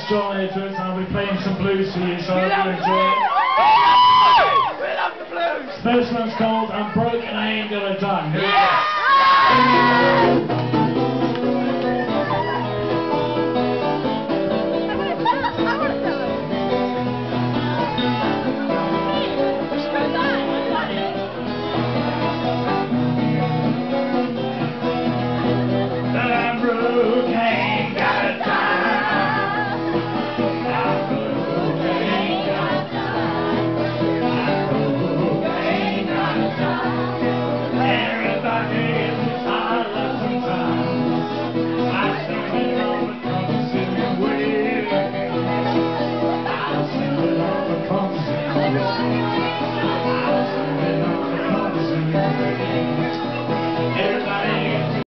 John Edwards, and I'll be playing some blues for you, so I hope you enjoy it. We love the blues! First one's called "I'm Broke."